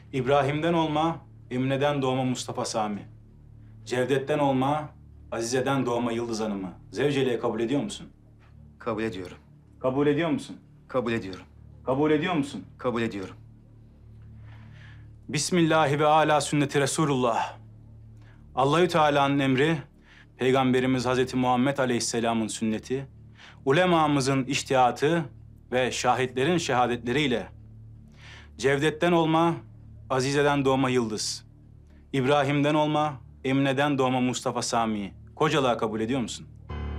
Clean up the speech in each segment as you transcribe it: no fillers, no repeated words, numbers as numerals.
İbrahim'den olma, Emine'den doğma Mustafa Sami. Cevdet'ten olma, Azize'den doğma Yıldız Hanım'ı zevceliğe kabul ediyor musun? Kabul ediyorum. Kabul ediyor musun? Kabul ediyorum. Kabul ediyor musun? Kabul ediyorum. Bismillahi ve ala sünneti Resulullah. Allahü Teala'nın emri, Peygamberimiz Hazreti Muhammed Aleyhisselam'ın sünneti, ulemamızın içtihatı ve şahitlerin şehadetleriyle Cevdet'ten olma, Azize'den doğma Yıldız, İbrahim'den olma, Emine'den doğma Mustafa Sami'yi kocalığa kabul ediyor musun?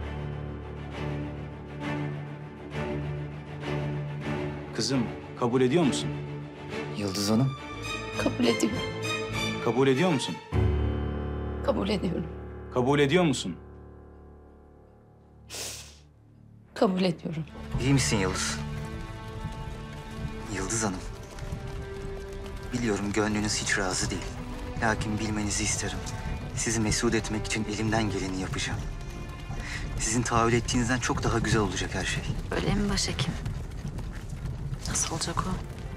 Kızım, kabul ediyor musun? Yıldız Hanım. Kabul ediyorum. Kabul ediyor musun? Kabul ediyorum. Kabul ediyor musun? Kabul ediyorum. İyi misin Yıldız? Yıldız Hanım. Biliyorum gönlünüz hiç razı değil. Lakin bilmenizi isterim. Sizi mesut etmek için elimden geleni yapacağım. Sizin tahayyül ettiğinizden çok daha güzel olacak her şey. Öyle mi başhekim? Nasıl olacak o?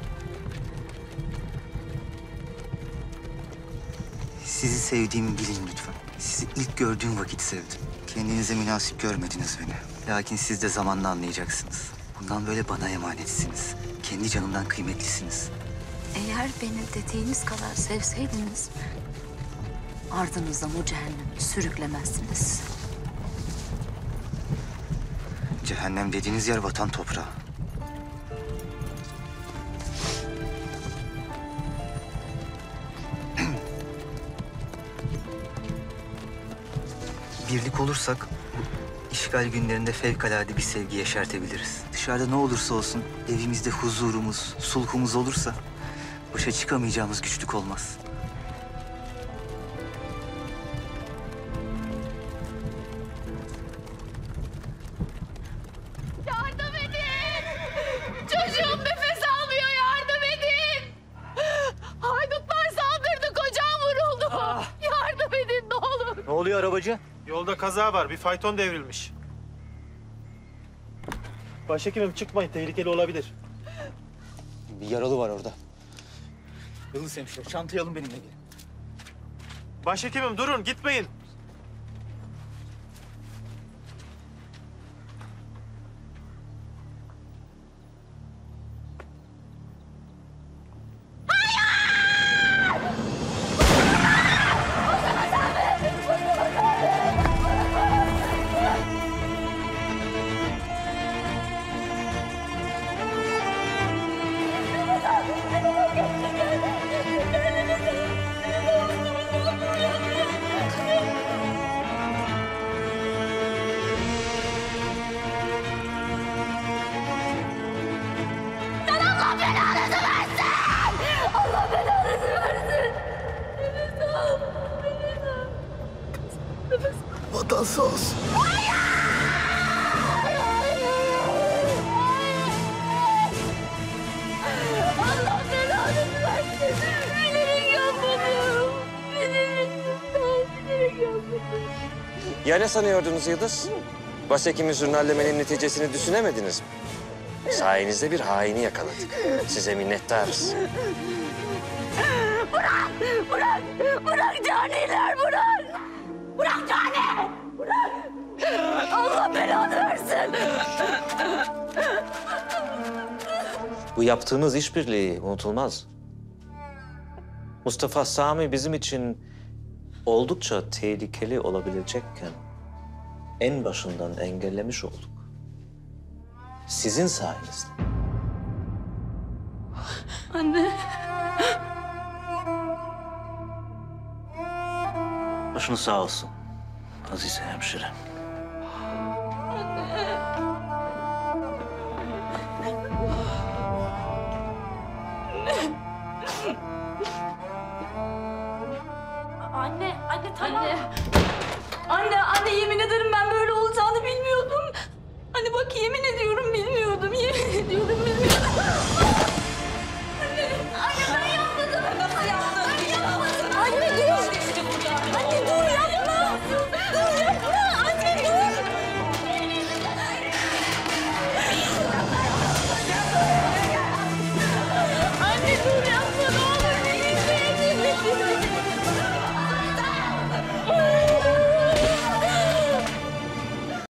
Sizi sevdiğimi bilin lütfen. Sizi ilk gördüğüm vakit sevdim. Kendinize münasip görmediniz beni. Lakin siz de zamanla anlayacaksınız. Bundan böyle bana emanetsiniz. Kendi canımdan kıymetlisiniz. Eğer beni dediğiniz kadar sevseydiniz... ardınızdan o cehenneme sürüklemezsiniz. Cehennem dediğiniz yer vatan toprağı. Birlik olursak işgal günlerinde fevkalade bir sevgi yeşertebiliriz. Dışarıda ne olursa olsun evimizde huzurumuz, sulhumuz olursa başa çıkamayacağımız güçlük olmaz. Yardım edin! Çocuğum nefes almıyor, yardım edin! Haydutlar saldırdı, kocam vuruldu. Yardım edin ne olur. Ne oluyor arabacı? Yolda kaza var. Bir fayton devrilmiş. Başhekimim çıkmayın. Tehlikeli olabilir. Bir yaralı var orada. Yıldız hemşire, çantayı alın benimle gelin. Başhekimim durun. Gitmeyin. Allah belanızı versin! Allah belanızı versin! Nefes al, nefes al. Nefes al. Vatan sağ olsun. Allah belanızı versin! Bilerek yapmadım! Bilerek yapmadım! Ya ne sanıyordunuz Yıldız? Başhekimi jurnallemenin neticesini düşünemediniz mi? Sayenizde bir haini yakaladık. Size minnettarız. Bırak! Bırak caniler bırak! Bırak cani! Bırak! Allah belanı versin! Bu yaptığınız işbirliği unutulmaz. Mustafa Sami bizim için oldukça tehlikeli olabilecekken en başından engellemiş olduk. Sizin sayenizde. Anne. Başınız sağ olsun Azize hemşire. Anne tamam. Anne yemin ederim ben böyle olacağını bilmiyordum. Anne bak yemin ediyorum bilmiyordum. Yemin ediyorum bilmiyordum.